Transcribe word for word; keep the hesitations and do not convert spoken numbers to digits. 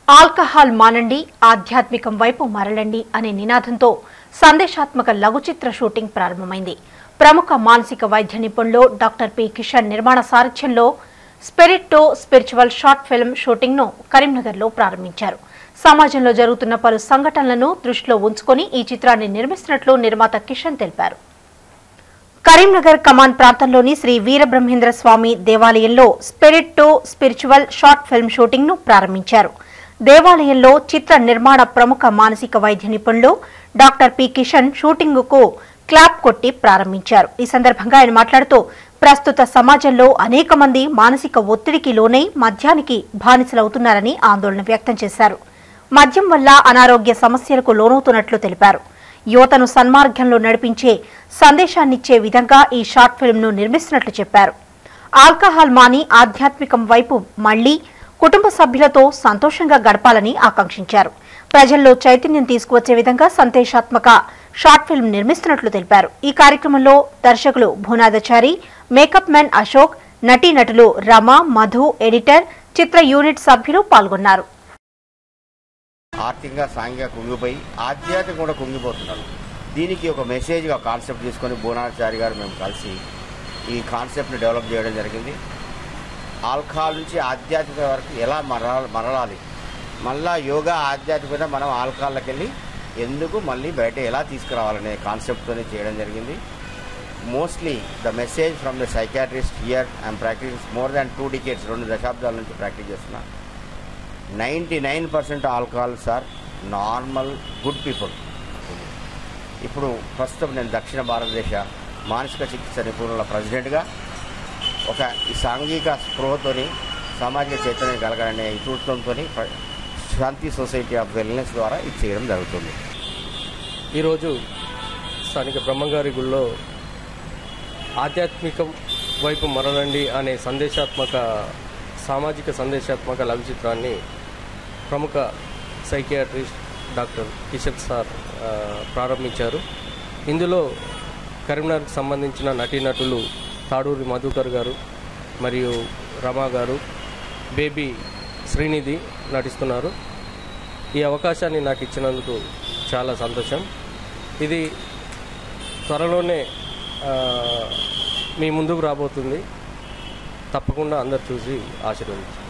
Alcohol మానండి ఆధ్యాత్మికం వైపు మరలండి అనే నినాదంతో సందేశాత్మక లఘు చిత్ర షూటింగ్ ప్రారంభమైంది. ప్రముఖ మానసిక వైద్య నిపుణులు డాక్టర్ పి కిషన్ నిర్మాణ సారథ్యంలో spirit to spiritual short film shooting ను కరీంనగర్లో ప్రారంభించారు. సమాజంలో జరుగుతున్న పలు సంఘటనలను దృష్టిలో ఉంచుకొని ఈ చిత్రాన్ని నిర్మిస్తున్నట్లు నిర్మాత కిషన్ తెలిపారు. కరీంనగర్ కమాన్ ప్రాంతంలోని శ్రీ వీరబ్రహ్మేంద్ర స్వామి దేవాలయంలో spirit to spiritual short film shooting ను ప్రారంభించారు. దేవాలయంలో చిత్ర నిర్మాణ ప్రముఖ మానసిక వైద్య నిపుణులు డాక్టర్ పి కిషన్ షూటింగ్ కు క్లాప్ కొట్టి ప్రారంభించారు. ఈ సందర్భంగా ఆయన మాట్లాడుతూ ప్రస్తుత సమాజంలో అనేక మంది మానసిక ఒత్తిడికి లోనై మద్యానికి బానిసలవుతున్నారని ఆందోళన వ్యక్తం చేశారు. మద్యం వల్ల అనారోగ్య సమస్యలకు లోనవుతున్నట్లు తెలిపారు. యువతను సన్మార్గంలో నడిపించే సందేశాన్నిచ్చే విధంగా ఈ షార్ట్ ఫిల్మ్ ను నిర్మిస్తున్నట్లు చెప్పారు. ఆల్కహాల్ మాని ఆధ్యాత్మికం వైపు మళ్లీ కుటుంబ సభ్యులతో సంతోషంగా గడపాలని ఆకాంక్షించారు. ప్రజల్లో చైతన్యం తీసుకువచ్చే విధంగా సందేశాత్మక షార్ట్ ఫిల్మ్ నిర్మిస్తున్నట్లు తెలిపారు. ఈ కార్యక్రమంలో దర్శకులు భూనాథచారి, మేకప్ మ్యాన్ అశోక్, నటీనటులు రమ, మధు, ఎడిటర్, చిత్ర యూనిట్ సభ్యులు పాల్గొన్నారు. ఆర్థికంగా సాంఘికంగా కుంగిపోయి ఆధ్యాత్మికంగా కూడా కుంగిపోతున్నారు. దీనికి ఒక మెసేజ్గా కాన్సెప్ట్ తీసుకొని భూనాథచారి గారు మేము కలిసి ఈ కాన్సెప్ట్ని డెవలప్ చేయడం జరిగింది. ఆల్కహాల్ నుంచి ఆధ్యాత్మిక వరకు ఎలా మరలా మరలాలి, మళ్ళా యోగా ఆధ్యాత్మికత మనం ఆల్కహాల్కి వెళ్ళి ఎందుకు మళ్ళీ బయట ఎలా తీసుకురావాలనే కాన్సెప్ట్తోనే చేయడం జరిగింది. Mostly the message from the psychiatrist here I'm practice more than two decades రెండు దశాబ్దాల నుంచి ప్రాక్టీస్ చేస్తున్నా. Ninety nine percent alcohols are normal good people. ఇప్పుడు ప్రస్తుతం నేను దక్షిణ భారతదేశ మానసిక చికిత్స నిపుణుల ప్రెసిడెంట్గా ఒక ఈ సాంఘిక స్పృహతోని సామాజిక చైతన్యం కలగాలనే ఇతృత్వంతో శాంతి సొసైటీ ఆఫ్ వెల్నెస్ ద్వారా ఇది చేయడం జరుగుతుంది. ఈరోజు స్థానిక బ్రహ్మంగారి గుళ్ళో ఆధ్యాత్మికం వైపు మరలండి అనే సందేశాత్మక సామాజిక సందేశాత్మక లఘు చిత్రాన్ని ప్రముఖ సైకియాట్రిస్ట్ డాక్టర్ కిషన్ సార్ ప్రారంభించారు. ఇందులో కరీంనగర్కి సంబంధించిన నటీనటులు తాడూరి మధుకర్ గారు మరియు రమా గారు, బేబీ శ్రీనిధి నటిస్తున్నారు. ఈ అవకాశాన్ని నాకు ఇచ్చినందుకు చాలా సంతోషం. ఇది త్వరలోనే మీ ముందుకు రాబోతుంది. తప్పకుండా అందరు చూసి ఆశీర్వదించండి.